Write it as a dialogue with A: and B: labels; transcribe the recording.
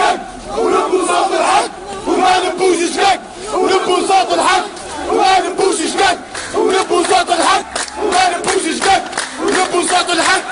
A: شكاك ونبو صوت الحق وما نبوش شكاك ونبو صوت الحق وما نبوش شكاك ونبو صوت الحق وما نبوش شكاك ونبو صوت الحق